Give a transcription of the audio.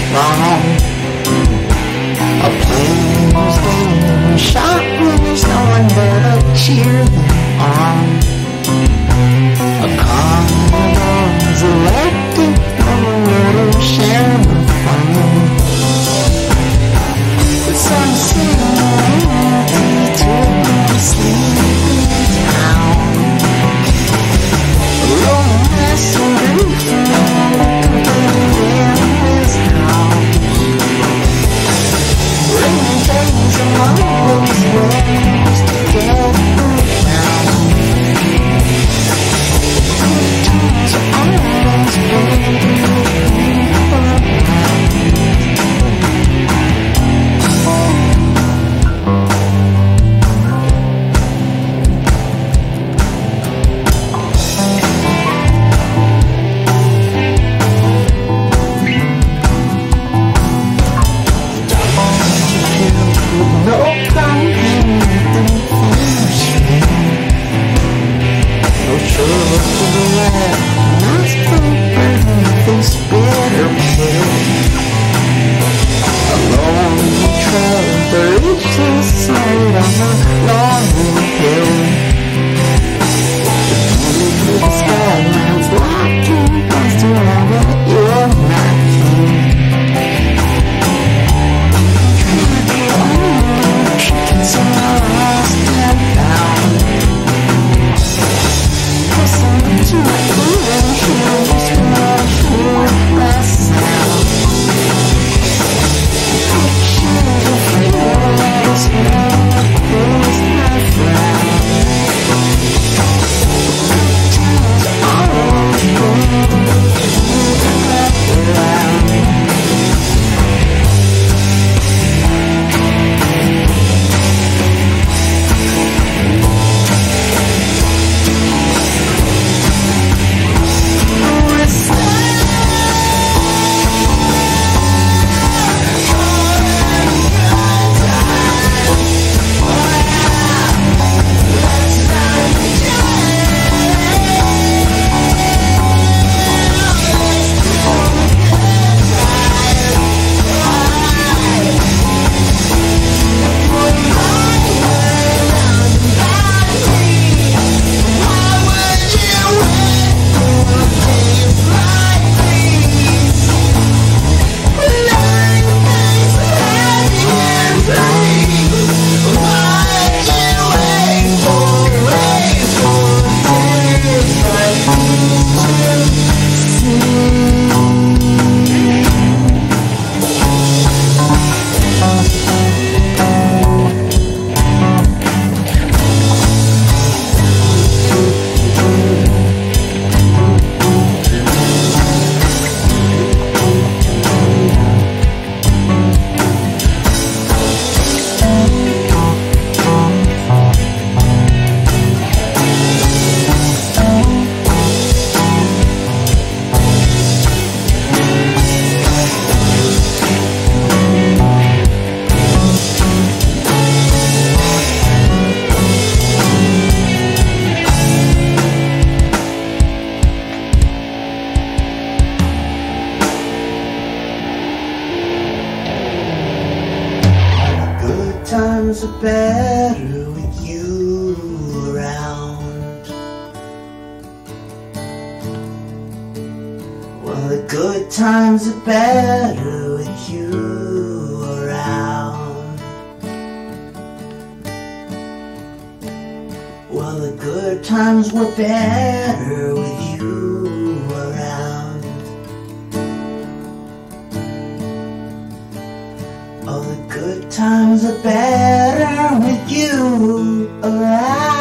wrong. A player's game, shot when there's no one there to cheer them on. A carnival's electric, no to share the fun. But some similarity to a sleeping town. A romance and times are better with you around. Well, the good times are better with you around. Well, the good times were better with you around. All the good times are better with you around.